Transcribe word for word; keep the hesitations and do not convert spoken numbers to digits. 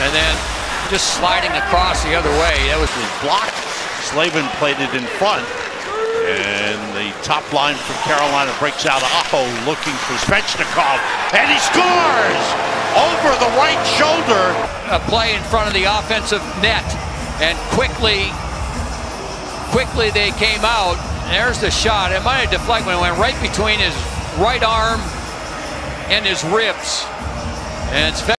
and then just sliding across the other way. That was blocked. Slavin played it in front. And the top line from Carolina breaks out. Aho looking for Svechnikov, and he scores over the right shoulder. A play in front of the offensive net, and quickly, quickly they came out. There's the shot. It might have deflected when it went right between his right arm and his ribs. And it's